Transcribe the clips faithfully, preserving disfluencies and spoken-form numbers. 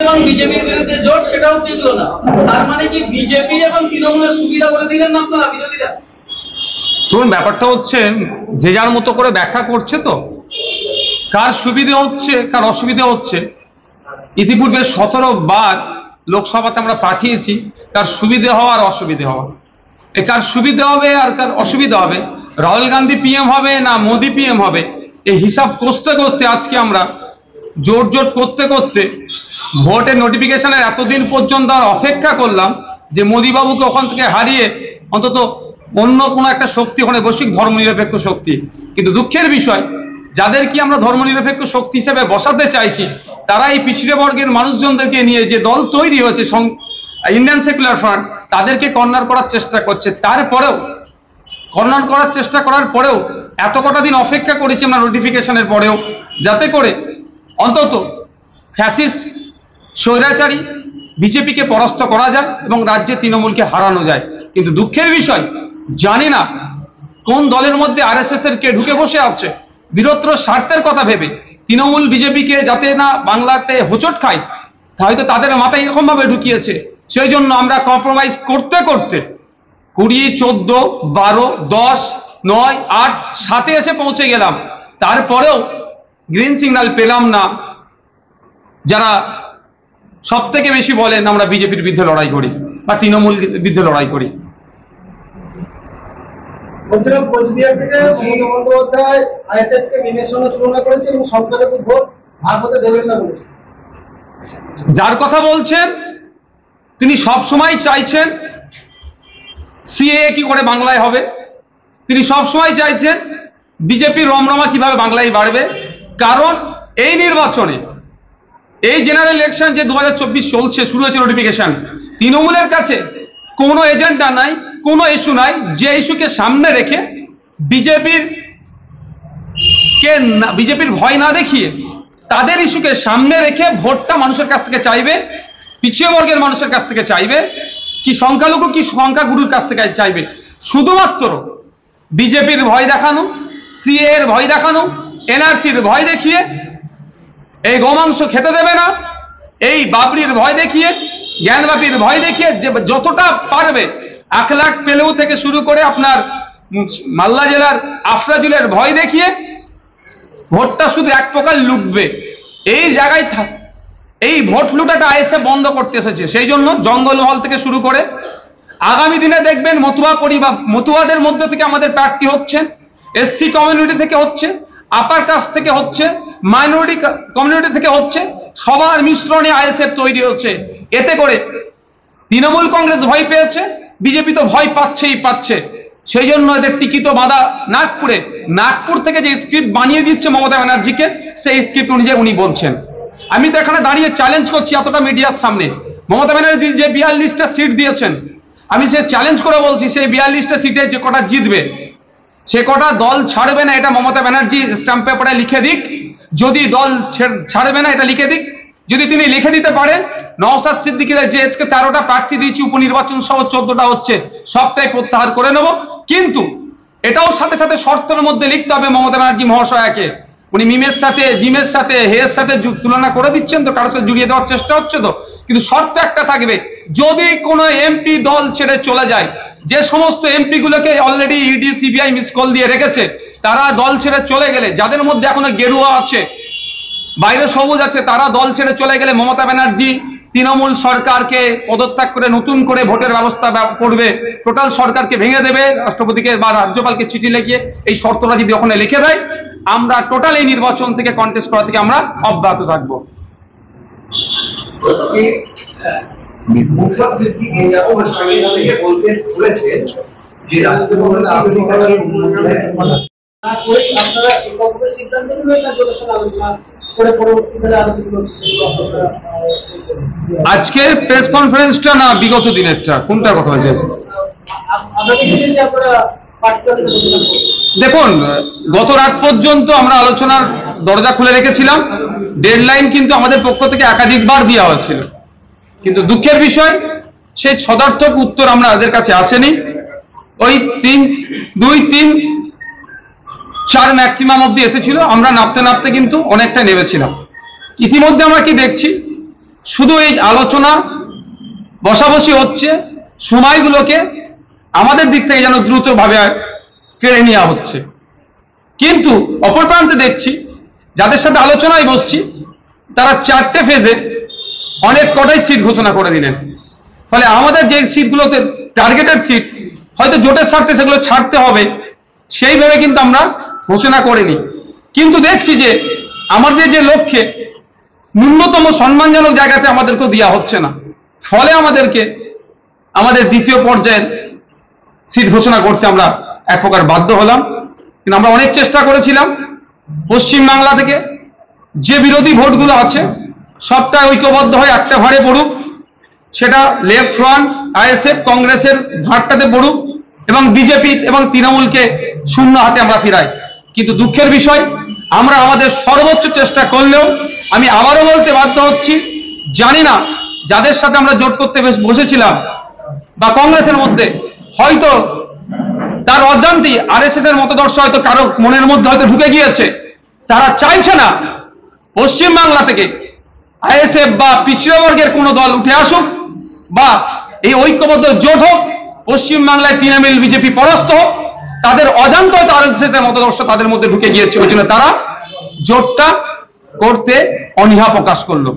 এবং বিজেপির বিরুদ্ধে জোট, সেটাও টিকলো না। তার মানে কি বিজেপি এবং তৃণমূলের সুবিধা করে দিলেন না আপনারা বিরোধীরা? ধরুন, ব্যাপারটা হচ্ছে যে যার মতো করে ব্যাখ্যা করছে, তো কার সুবিধা হচ্ছে কার অসুবিধা হচ্ছে। ইতিপূর্বে সতেরো বার লোকসভাতে আমরা পাঠিয়েছি কার সুবিধা হওয়া আর অসুবিধা হওয়া। এ কার সুবিধা হবে আর কার অসুবিধা হবে, রাহুল গান্ধী পিএম হবে না মোদি পিএম হবে, এই হিসাব কষতে কষতে আজকে আমরা জোট জোট করতে করতে ভোটের নোটিফিকেশনের এতদিন পর্যন্ত আর অপেক্ষা করলাম যে মোদি বাবুকে ওখান থেকে হারিয়ে অন্তত অন্য কোনো একটা শক্তি, ওখানে বৈশ্বিক ধর্মনিরপেক্ষ শক্তি। কিন্তু দুঃখের বিষয়, যাদের কি আমরা ধর্মনিরপেক্ষ শক্তি হিসেবে বসাতে চাইছি, তারা এই পিছিয়ে বর্গের মানুষজনদেরকে নিয়ে যে দল তৈরি হয়েছে ইন্ডিয়ান সেকুলার ফ্রন্ট, তাদেরকে কর্নার করার চেষ্টা করছে। তারপরেও কর্নার করার চেষ্টা করার পরেও এত কটা দিন অপেক্ষা করেছি আমরা নোটিফিকেশনের পরেও, যাতে করে অন্তত ফ্যাসিস্ট স্বৈরাচারী বিজেপিকে পরাস্ত করা যায় এবং রাজ্যে তৃণমূলকে হারানো যায়। কিন্তু দুঃখের বিষয়, জানি না কোন দলের মধ্যে আরএসএস এর কে ঢুকে বসে আছে বৃহত্তর স্বার্থের কথা ভেবে তৃণমূল বিজেপিকে যাতে না বাংলাতে হোঁচট খায়, হয়তো তাদের মাথায় এরকম ভাবে ঢুকিয়েছে। সেই জন্য আমরা কম্প্রোমাইজ করতে করতে কুড়ি চোদ্দ বারো দশ নয় আট সাতে এসে পৌঁছে গেলাম। তারপরেও গ্রিন সিগন্যাল পেলাম না। যারা সব থেকে বেশি বলেন আমরা বিজেপির বিরুদ্ধে লড়াই করি বা তৃণমূল বিরুদ্ধে লড়াই করি। বলছিলাম, কোচবিহার থেকে মমতা বন্দ্যোপাধ্যায় আইএসএফকে বিএনপির সঙ্গে তুলনা করেছে এবং সংখ্যালঘু ভোট ভাগ হতে দেবেন না বলেছে। যার কথা বলছেন তিনি সব সময় চাইছেন সিএএ কি করে বাংলায় হবে, তিনি সব সময় চাইছেন বিজেপির রমরমা কিভাবে বাংলায় বাড়বে। কারণ এই নির্বাচনে, এই জেনারেল ইলেকশন যে দু হাজার চব্বিশ চলছে, শুরু হয়েছে নোটিফিকেশন, তৃণমূলের কাছে কোনো এজেন্ডা নাই, কোনো ইস্যু নাই যে ইস্যুকে সামনে রেখে বিজেপির কে বিজেপির ভয় না দেখিয়ে তাদের ইস্যুকে সামনে রেখে ভোটটা মানুষের কাছ থেকে চাইবে, পিছিয়ে বর্গের মানুষের কাছ থেকে চাইবে, কি সংখ্যালঘু কি সংখ্যাগুরুর কাছ থেকে চাইবে। শুধুমাত্র বিজেপির ভয় দেখানো, সিএ এর ভয় দেখানো, এনআরসির ভয় দেখিয়ে এই গোমাংস খেতে দেবে না, এই বাবরির ভয় দেখিয়ে, জ্ঞানবাপীর ভয় দেখিয়ে যে যতটা পারবে এক লাখ পেলেউ থেকে শুরু করে আপনার মালদা জেলার আফরাজুলের ভয় দেখিয়ে ভোটটা শুধু এক প্রকার লুটবে। এই জায়গায় এই ভোট লুটাটা এসে বন্ধ করতে এসেছে। সেই জন্য জঙ্গলমহল থেকে শুরু করে আগামী দিনে দেখবেন মতুয়া পরিবার, মতুয়াদের মধ্যে থেকে আমাদের প্রার্থী হচ্ছেন, এসসি কমিউনিটি থেকে হচ্ছে, আপার কাস্ট থেকে হচ্ছে, মাইনরিটি কমিউনিটি থেকে হচ্ছে, সবার মিশ্রণে আইএসএফ তৈরি হচ্ছে। এতে করে তৃণমূল কংগ্রেস ভয় পেয়েছে, বিজেপি তো ভয় পাচ্ছেই পাচ্ছে। সেই জন্য এদের টিকিট বাঁধা নাগপুরে, নাগপুর থেকে যে স্ক্রিপ্ট বানিয়ে দিচ্ছে মমতা ব্যানার্জিকে, সেই স্ক্রিপ্ট অনুযায়ী উনি বলছেন। আমি তো এখানে দাঁড়িয়ে চ্যালেঞ্জ করছি এতটা মিডিয়ার সামনে, মমতা ব্যানার্জি যে বিয়াল্লিশটা সিট দিয়েছেন, আমি সে চ্যালেঞ্জ করে বলছি সেই বিয়াল্লিশটা সিটে যে কটা জিতবে সে কটা দল ছাড়বে না, এটা মমতা ব্যানার্জি স্ট্যাম্প পেপারে লিখে দিক। যদি দল ছাড়বে না এটা লিখে দিক, যদি তিনি লিখে দিতে পারেন নওশাদ সিদ্দিকীর যে আজকে তেরোটা প্রার্থী দিয়েছি উপনির্বাচন সহ চোদ্দটা হচ্ছে, সবটাই প্রত্যাহার করে নেব। কিন্তু এটাও সাথে সাথে শর্তের মধ্যে লিখতে হবে মমতা ব্যানার্জি মহাশয়াকে। উনি মিমের সাথে, জিমের সাথে, হেয়ের সাথে তুলনা করে দিচ্ছেন তো, কারোর সাথে জুড়িয়ে দেওয়ার চেষ্টা হচ্ছে তো। কিন্তু শর্ত একটা থাকবে, যদি কোনো এমপি দল ছেড়ে চলে যায়, যে সমস্ত এমপি গুলোকে already ED CBI missed call দিয়ে রেখেছে, তারা দল ছেড়ে চলে গেলে, যাদের মধ্যে এখনো গেরুয়া আছে, বাইরে সবুজ আছে, তারা দল ছেড়ে চলে গেলে মমতা ব্যানার্জি তৃণমূল সরকারকে পদত্যাগ করে নতুন করে ভোটের ব্যবস্থা করবে, টোটাল সরকারকে ভেঙে দেবে, রাষ্ট্রপতিকে বা রাজ্যপালকে চিঠি লিখে এই শর্তটা যদি ওখানে লিখে দেয়, আমরা টোটাল এই নির্বাচন থেকে কন্টেস্ট করা থেকে আমরা অব্যাহত থাকবো। আজকের প্রেস কনফারেন্সটা না বিগত দিনেরটা, কোনটা কথা হয়েছে? দেখুন, গত রাত পর্যন্ত আমরা আলোচনার দরজা খুলে রেখেছিলাম, ডেডলাইন কিন্তু আমাদের পক্ষ থেকে একাধিকবার দেওয়া হয়েছিল, কিন্তু দুঃখের বিষয় সেই সদার্থক উত্তর আমরা আমাদের কাছে আসেনি। ওই তিন দুই তিন চার ম্যাক্সিমাম অব্দি এসেছিল, আমরা নাপতে নাপতে কিন্তু অনেকটা নেমেছিলাম। ইতিমধ্যে আমরা কি দেখছি, শুধু এই আলোচনা বসাবসি হচ্ছে, সময়গুলোকে আমাদের দিক থেকে যেন দ্রুতভাবে কেড়ে নেওয়া হচ্ছে। কিন্তু অপর প্রান্তে দেখছি যাদের সাথে আলোচনায় বসছি তারা চারটে ফেজে অনেক কটাই সিট ঘোষণা করে দিলেন। ফলে আমাদের যে সিটগুলোতে টার্গেটেড সিট হয়তো জোটের স্বার্থে সেগুলো ছাড়তে হবে সেইভাবে কিন্তু আমরা ঘোষণা করিনি। কিন্তু দেখছি যে আমাদের যে লক্ষ্যে ন্যূনতম সম্মানজনক জায়গাতে আমাদেরকে দেওয়া হচ্ছে না, ফলে আমাদেরকে আমাদের দ্বিতীয় পর্যায়ের সিট ঘোষণা করতে আমরা এক প্রকার বাধ্য হলাম। কিন্তু আমরা অনেক চেষ্টা করেছিলাম পশ্চিম বাংলা থেকে যে বিরোধী ভোটগুলো আছে সবটা ঐক্যবদ্ধ হয়ে একটা ভারে পড়ুক, সেটা লেফট ফ্রন্ট, আইএসএফ, কংগ্রেসের ভাটটাতে পড়ুক এবং বিজেপি এবং তৃণমূলকে শূন্য হাতে আমরা ফিরাই। কিন্তু দুঃখের বিষয় আমরা আমাদের সর্বোচ্চ চেষ্টা করলেও আমি আবারও বলতে বাধ্য হচ্ছি, জানি না যাদের সাথে আমরা জোট করতে বসেছিলাম বা কংগ্রেসের মধ্যে হয়তো তার অজান্তেই আরএসএস এর মতদর্শ হয়তো কারো মনের মধ্যে হয়তো ঢুকে গিয়েছে, তারা চাইছে না পশ্চিম বাংলা থেকে আইএসএফ বা পিছিয়ে বর্গের কোনো দল উঠে আসুক বা এই ঐক্যবদ্ধ জোট হোক, পশ্চিম বাংলায় তৃণমূল বিজেপি পরাস্ত হোক। তাদের অজান্ত হয়তো আরএসএস এর মতদর্শ তাদের মধ্যে ঢুকে গিয়েছে, ওই জন্য তারা জোটটা করতে অনীহা প্রকাশ করলো।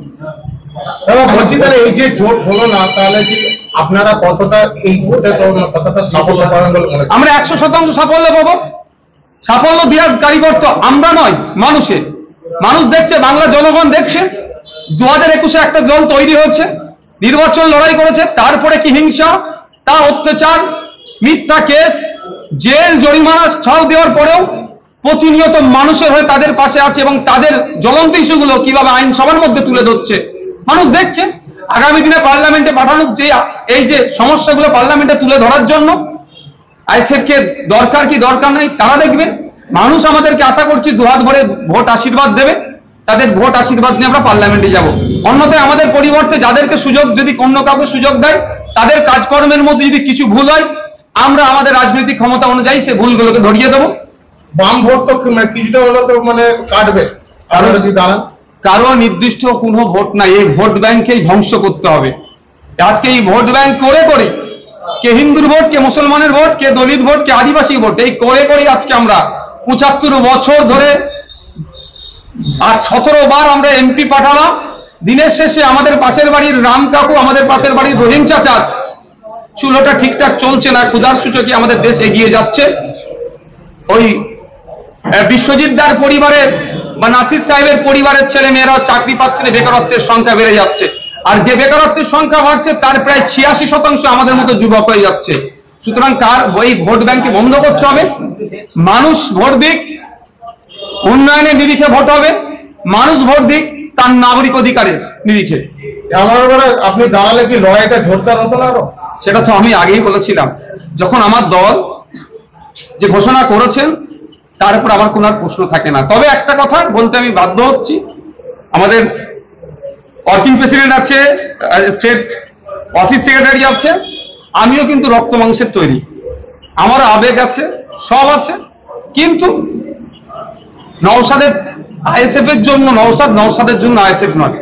বলছি তাহলে এই যে জোট হলো না, তাহলে কি আপনারা কতটা এই ভোটে কতটা সাফল্য পাবেন বলে মনে করেন? আমরা একশো শতাংশ সাফল্য পাবো। সাফল্য দেওয়ার কারিগর তো আমরা নয়, মানুষে। মানুষ দেখছে, বাংলা জনগণ দেখছে দু হাজার একুশে একটা দল তৈরি হয়েছে, নির্বাচন লড়াই করেছে, তারপরে কি হিংসা, তা অত্যাচার, মিথ্যা কেস, জেল জরিমানা ছাড় দেওয়ার পরেও প্রতিনিয়ত মানুষের হয়ে তাদের পাশে আছে এবং তাদের জ্বলন্ত ইস্যুগুলো কিভাবে আইনসভার মধ্যে তুলে ধরছে মানুষ দেখছে। আগামী দিনে পার্লামেন্টে পাঠানোর যে এই যে সমস্যাগুলো পার্লামেন্টে তুলে ধরার জন্য আইএসএফকে দরকার কি দরকার নাই তারা দেখবে। মানুষ আমাদেরকে আশা করছি দুহাত ভরে ভোট আশীর্বাদ দেবে, তাদের ভোট আশীর্বাদ নিয়ে আমরা পার্লামেন্টে যাব। অন্যথায় আমাদের পরিবর্তে যাদেরকে সুযোগ, যদি অন্য কাউকে সুযোগ দেয়, তাদের কাজকর্মের মধ্যে যদি কিছু ভুল হয়, আমরা আমাদের রাজনৈতিক ক্ষমতা অনুযায়ী সেই ভুলগুলোকে ধরিয়ে দেবো। বাম ভোট তো কিছুটা হলো তো মানে কাটবে, আর যদি দাঁড়ান কারো নির্দিষ্ট কোনো ভোট নাই, এই ভোট ব্যাংকেই ধ্বংস করতে হবে। আজকে এই ভোট ব্যাংক করে করে কে হিন্দুর ভোট, কে মুসলমানের ভোট, কে দলিত ভোট, কে আদিবাসী ভোট, এই করে করে আজকে আমরা পঁচাত্তর বছর ধরে আর সতেরো বার আমরা এমপি পাঠালাম। দিনের শেষে আমাদের পাশের বাড়ির রাম কাকু, আমাদের পাশের বাড়ির রহিম চাচার চুলোটা ঠিকঠাক চলছে না, ক্ষুধার সূচকে আমাদের দেশ এগিয়ে যাচ্ছে। ওই বিশ্বজিৎ দার পরিবারের বা নাসির সাহেবের পরিবারের ছেলে মেয়েরাও চাকরি পাচ্ছে না, বেকারত্বের সংখ্যা বেড়ে যাচ্ছে। আর যে বেকারত্বের সংখ্যা বাড়ছে তার প্রায় ছিয়াশি শতাংশ আমাদের মতো যুবক হয়ে যাচ্ছে। সুতরাং তার ওই ভোট ব্যাংকে বন্ধ করতে হবে। মানুষ ভোট দিক উন্নয়নের নিরিখে ভোট হবে, মানুষ ভোট দিক তার নাগরিক অধিকারের নিরিখে। আমার এবারে আপনি দাঁড়ালে কি লড়াইটা জোরদার হতো না আরো? সেটা তো আমি আগেই বলেছিলাম, যখন আমার দল যে ঘোষণা করেছেন তার উপর আবার কোনো প্রশ্ন থাকে না। তবে একটা কথা বলতে আমি বাধ্য হচ্ছি, আমাদের ওয়ার্কিং প্রেসিডেন্ট আছে, স্টেট অফিস সেক্রেটারি আছে, আমিও কিন্তু রক্ত মাংসের তৈরি, আমার আবেগ আছে, সব আছে। কিন্তু নওশাদের আইএসএফ এর জন্য নওশাদ, নওশাদের জন্য আইএসএফ নয়।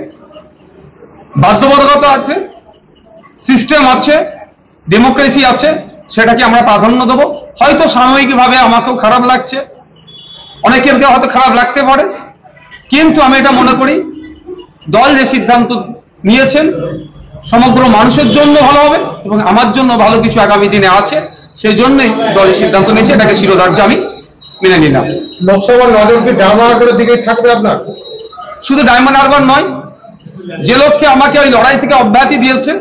বাধ্যবাধকতা আছে, সিস্টেম আছে, ডেমোক্রেসি আছে, সেটাকে আমরা প্রাধান্য দেবো। হয়তো সাময়িকভাবে আমাকেও খারাপ লাগছে, অনেকের হয়তো খারাপ লাগতে পারে, কিন্তু আমি এটা মনে করি দল যে সিদ্ধান্ত নিয়েছেন সমগ্র মানুষের জন্য ভালো হবে এবং আমার জন্য ভালো কিছু আগামী দিনে আছে, সেই জন্যই দলের সিদ্ধান্ত নিয়েছে, এটাকে শিরোধার্য আমি মেনে নিলাম। লোকসভার নজর কি ডায়মন্ড হারবারের দিকেই থাকবে আপনার? শুধু ডায়মন্ড হারবার নয়, যে লক্ষ্যে আমাকে ওই লড়াই থেকে অব্যাহতি দিয়েছে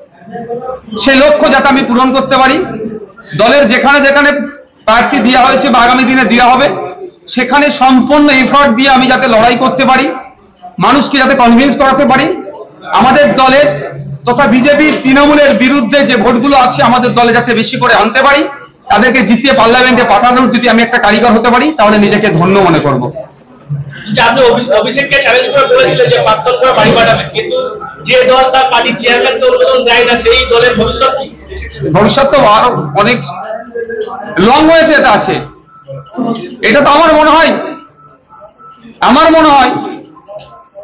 সেই লক্ষ্য যাতে আমি পূরণ করতে পারি, দলের যেখানে যেখানে প্রার্থী দেওয়া হয়েছে বা আগামী দিনে দেওয়া হবে সেখানে সম্পূর্ণ এফর্ট দিয়ে আমি যাতে লড়াই করতে পারি, মানুষকে যাতে কনভিন্স করাতে পারি, আমাদের দলের তথা বিজেপি তৃণমূলের বিরুদ্ধে যে ভোটগুলো আছে আমাদের দলে যাতে বেশি করে আনতে পারি, তাদেরকে জিতিয়ে পার্লামেন্টে পাঠানোর যদি আমি একটা কারিগর হতে পারি তাহলে নিজেকে ধন্য মনে করব। আপনি অভিষেককে চ্যালেঞ্জ করে বলেছিলেন যে প্রাক্তন করে বাড়ি পাঠাবেন, কিন্তু যে দল তার পার্টির চেয়ারম্যান তো অনুমোদন দেয় না, সেই দলের ভবিষ্যৎ কি? ভবিষ্যৎ তো আরো অনেক লং ওয়েতে এটা আছে। এটা তো আমার মনে হয় আমার মনে হয়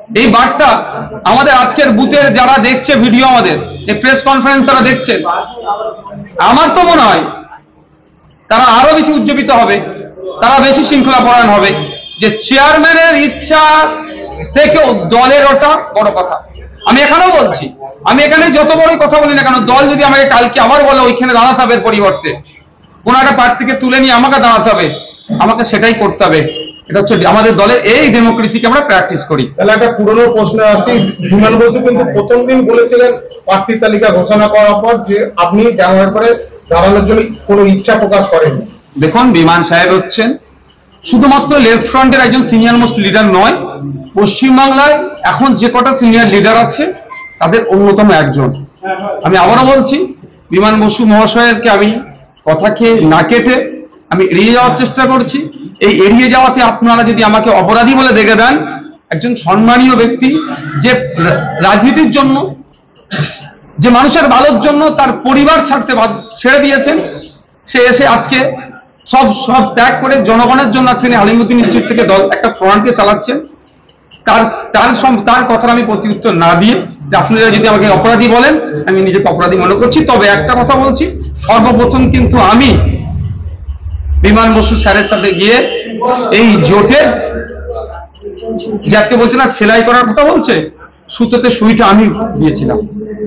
এই বার্তা আমাদের আজকের বুথের যারা দেখছে ভিডিও, আমাদের এই প্রেস কনফারেন্স তারা দেখছে, আমার তো মনে হয় তারা আরো বেশি উজ্জীবিত হবে, তারা বেশি শৃঙ্খলা পরায়ণ হবে, যে চেয়ারম্যানের ইচ্ছা থেকে দলের ওটা বড় কথা। আমি এখানেও বলছি, আমি এখানে যত বড়ই কথা বলি না কেন, দল যদি আমাকে কালকে আবার বলে ওইখানে দাঁড়াতে হবে, পরিবর্তে কোন একটা প্রার্থীকে তুলে নিয়ে আমাকে দাঁড়াতে হবে, আমাকে সেটাই করতে হবে। এটা হচ্ছে আমাদের দলের এই ডেমোক্রেসিকে আমরা প্র্যাকটিস করি। তাহলে একটা পুরনো প্রশ্ন আসি, বিমান বসু কিন্তু প্রথম দিন বলেছিলেন প্রার্থী তালিকা ঘোষণা করার পর যে আপনি ডাঙ্গার পরে দাঁড়ানোর জন্য কোনো ইচ্ছা প্রকাশ করেন। দেখুন, বিমান সাহেব হচ্ছেন শুধুমাত্র লেফট ফ্রন্টের একজন সিনিয়র মোস্ট লিডার নয়, পশ্চিমবাংলায় এখন যে কটা সিনিয়র লিডার আছে তাদের অন্যতম একজন। আমি আবারও বলছি, বিমান বসু মহাশয়কে আমি কথাকে না কেটে আমি এড়িয়ে যাওয়ার চেষ্টা করছি। এই এড়িয়ে যাওয়াতে আপনারা যদি আমাকে অপরাধী বলে দেখে দেন, একজন সম্মানীয় ব্যক্তি যে রাজনীতির জন্য, যে মানুষের ভালোর জন্য তার পরিবার ছাড়তে ছেড়ে দিয়েছেন, সে এসে আজকে সব সব ত্যাগ করে জনগণের জন্য আছেন আলিমুদ্দিন ইনস্টিটিউট থেকে দল একটা ফ্রন্টকে চালাচ্ছেন। তার তার তার কথার আমি প্রতি উত্তর না দিয়ে, আপনারা যদি আমাকে অপরাধী বলেন, আমি নিজেকে অপরাধী মনে করছি। তবে একটা কথা বলছি, সর্বপ্রথম কিন্তু আমি বিমান বসু স্যারের সাথে গিয়ে এই জোটের, যে আজকে বলছে না সেলাই করার কথা বলছে, সুতোতে সুইটা আমি দিয়েছিলাম।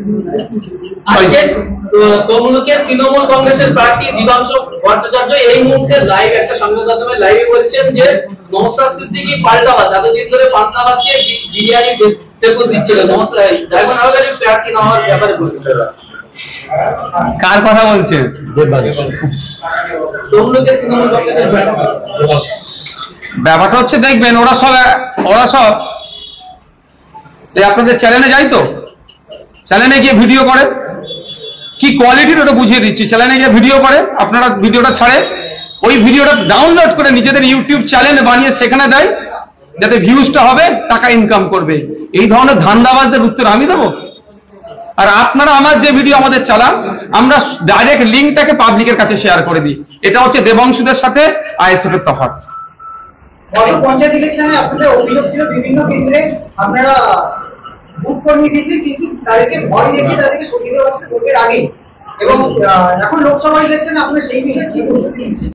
তমলুকের তৃণমূল কংগ্রেসের প্রার্থী দিবাংশু ভট্টাচার্য এই মুহূর্তে লাইভ একটা সংবাদ মাধ্যমে লাইভে বলছেন যে নওশাদ সিদ্দিকী পাল্টাবাজ, এতদিন ধরে পান্তাবাদ দিয়ে বিরিয়ানি বেতন দিচ্ছিল নওশাদ, ড্রাইভার নওশাদ প্রার্থী না হওয়ার ব্যাপারে বলছেন। কার কথা বলছেন? তমলুকের তৃণমূল কংগ্রেসের ব্যাপারটা হচ্ছে, দেখবেন ওরা সব ওরা সব আপনাদের চ্যানেলে যাই তো, চ্যানেলে গিয়ে ভিডিও করে, কি কোয়ালিটির ওটা বুঝিয়ে দিচ্ছি। চ্যানেলে গিয়ে ভিডিও করে, আপনারা ভিডিওটা ছাড়ে, ওই ভিডিওটা ডাউনলোড করে নিজেদের ইউটিউব চ্যানেল বানিয়ে সেখানে দেয়, যাতে ভিউজটা হবে, টাকা ইনকাম করবে। এই ধরনের ধান্দাবাজদের উত্তর আমি দেবো? আর আপনারা আমার যে ভিডিও আমাদের চালান, আমরা ডাইরেক্ট লিঙ্কটাকে পাবলিকের কাছে শেয়ার করে দিই। এটা হচ্ছে দেবাংশুদের সাথে আইএসএফ এর তফাৎ। পঞ্চায়েত ইলেকশনে আপনাদের অভিযোগ ছিল বিভিন্ন কেন্দ্রে আপনারা বুথ কর্মী দিয়েছেন, কিন্তু তাদেরকে ভয় দেখিয়ে তাদেরকে সরিয়ে দেওয়া হচ্ছে ভোটের আগে, এবং এখন লোকসভা ইলেকশনে আপনারা সেই বিষয়ে কি বলতে